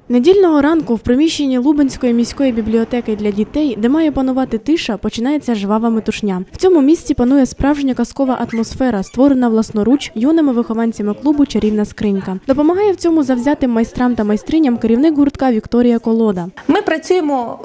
Недільного ранку в приміщенні Лубенської міської бібліотеки для дітей, де має панувати тиша, починається жвава метушня. В цьому місці панує справжня казкова атмосфера, створена власноруч юними вихованцями клубу «Чарівна скринька». Допомагає в цьому завзятим майстрам та майстриням керівник гуртка Вікторія Колода. Ми працюємо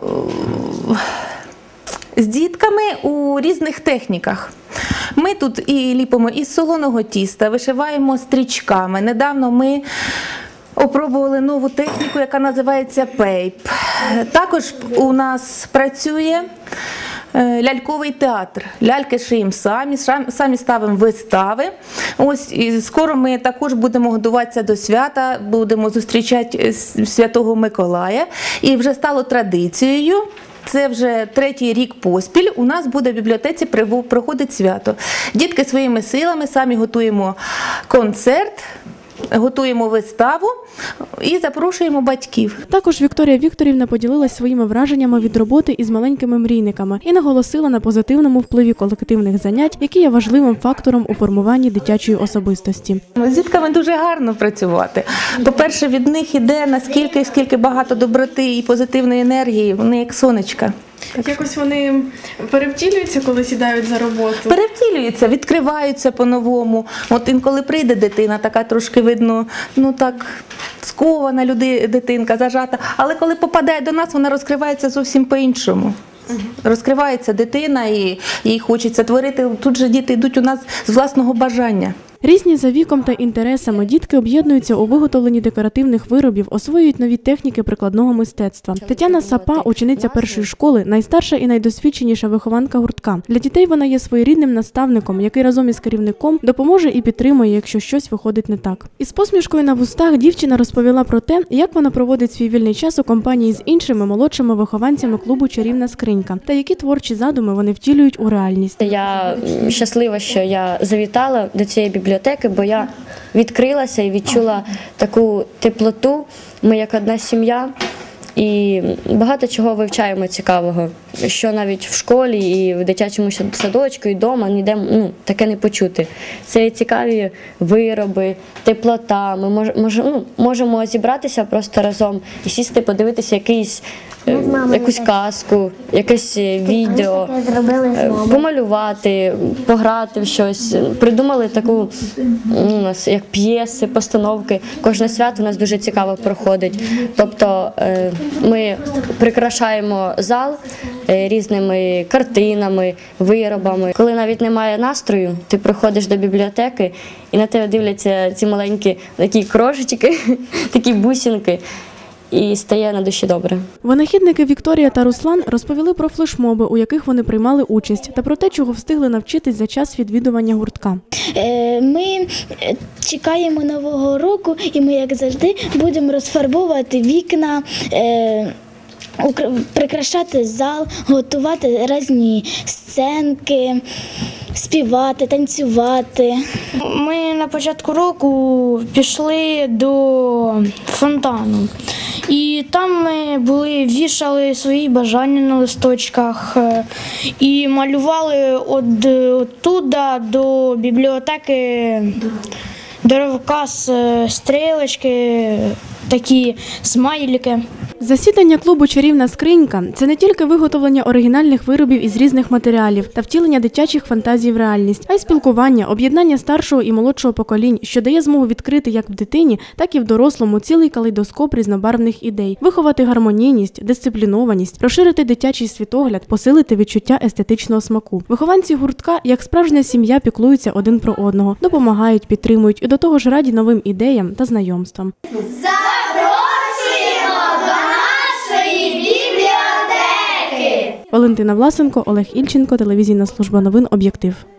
з дітками у різних техніках. Ми тут і ліпимо із солоного тіста, вишиваємо стрічками. Недавно ми опробували нову техніку, яка називається пейп. Також у нас працює ляльковий театр. Ляльки шиємо самі ставимо вистави. Ось і скоро ми також будемо готуватися до свята, будемо зустрічати Святого Миколая. І вже стало традицією. Це вже третій рік поспіль у нас буде в бібліотеці проходить свято. Дітки своїми силами самі готуємо концерт, готуємо виставу і запрошуємо батьків. Також Вікторія Вікторівна поділилась своїми враженнями від роботи із маленькими мрійниками і наголосила на позитивному впливі колективних занять, які є важливим фактором у формуванні дитячої особистості. З дітками дуже гарно працювати. По-перше, від них іде наскільки багато доброти і позитивної енергії, вони як сонечка. Якось вони перевтілюються, коли сідають за роботу? Перевтілюються, відкриваються по-новому. От інколи прийде дитина, така трошки видно, ну так, скована дитинка, зажата. Але коли попадає до нас, вона розкривається зовсім по-іншому. Розкривається дитина і їй хочеться творити. Тут же діти йдуть у нас з власного бажання. Різні за віком та інтересами дітки об'єднуються у виготовленні декоративних виробів, освоюють нові техніки прикладного мистецтва. Тетяна Сапа, учениця першої школи, найстарша і найдосвідченіша вихованка гуртка. Для дітей вона є своєрідним наставником, який разом із керівником допоможе і підтримує, якщо щось виходить не так. Із посмішкою на вустах дівчина розповіла про те, як вона проводить свій вільний час у компанії з іншими молодшими вихованцями клубу «Чарівна скринька» та які творчі задуми вони втілюють у реальність. Я щаслива, що я завітала до цієї бібліотеки, бо я відкрилася і відчула таку теплоту. Ми як одна сім'я і багато чого вивчаємо цікавого, що навіть в школі і в дитячому садочку, і вдома ніде таке не почути. Це цікаві вироби, теплота. Ми можемо зібратися просто разом і сісти, подивитися якусь казку, якесь відео, помалювати, пограти в щось. Придумали таку, у нас як п'єси, постановки. Кожне свято у нас дуже цікаво проходить. Тобто ми прикрашаємо зал різними картинами, виробами. Коли навіть немає настрою, ти приходиш до бібліотеки і на тебе дивляться ці маленькі такі крошечки, такі бусинки. І стає на душі добре. Винахідники Вікторія та Руслан розповіли про флешмоби, у яких вони приймали участь, та про те, чого встигли навчитись за час відвідування гуртка. Ми чекаємо Нового року і ми, як завжди, будемо розфарбовувати вікна, прикрашати зал, готувати різні сценки, співати, танцювати. Ми на початку року пішли до фонтану. І там ми вішали свої бажання на листочках і малювали оттуда до бібліотеки деревка з стрілочки, такі смайлики. Засідання клубу «Чарівна скринька» – це не тільки виготовлення оригінальних виробів із різних матеріалів та втілення дитячих фантазій в реальність, а й спілкування, об'єднання старшого і молодшого поколінь, що дає змогу відкрити як в дитині, так і в дорослому цілий калейдоскоп різнобарвних ідей, виховати гармонійність, дисциплінованість, розширити дитячий світогляд, посилити відчуття естетичного смаку. Вихованці гуртка, як справжня сім'я, піклуються один про одного, допомагають, підтримують і до того ж раді новим ідеям та знайомствам. Валентина Власенко, Олег Ільченко, телевізійна служба новин «Об'єктив».